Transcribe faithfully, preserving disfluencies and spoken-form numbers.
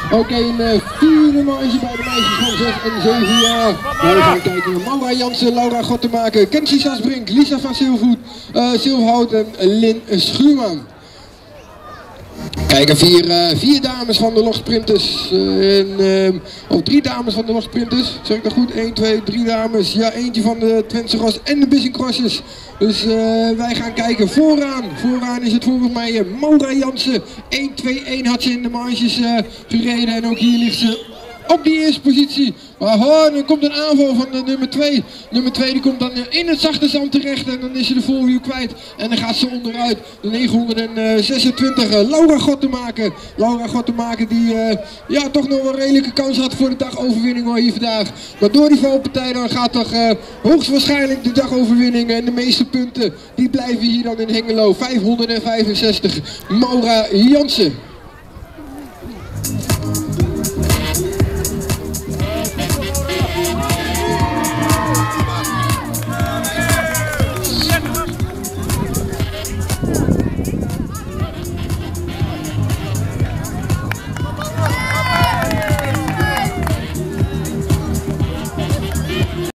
Oké, okay, een uh, vierde marge bij de meisjes van zes en zeven jaar. We gaan kijken naar Maura Jansen, Laura Gottemaker, Kenzie Sasbrink, Lisa van Silvoet, uh, Silverhout en Lin Schuurman. Kijk, vier, uh, vier dames van de logsprinters, uh, en, uh, of drie dames van de logsprinters, zeg ik dat goed? één, twee, drie dames, ja, eentje van de Twentse Cross en de Bissing Crosses. Dus uh, wij gaan kijken vooraan, vooraan is het volgens mij uh, Maura Jansen, één, twee, één had ze in de marges uh, gereden en ook hier ligt ze op die eerste positie. Maar oh, dan komt een aanval van de nummer twee. Nummer twee die komt dan in het zachte zand terecht en dan is ze de voorwiel kwijt. En dan gaat ze onderuit. De negenhonderdzesentwintig uh, Laura Gottemaker. Laura Gottemaker die uh, ja, toch nog wel een redelijke kans had voor de dagoverwinning hoor, hier vandaag. Maar door die valpartij dan gaat toch uh, hoogstwaarschijnlijk de dagoverwinning en de meeste punten die blijven hier dan in Hengelo. vijfhonderdvijfenzestig Maura Jansen.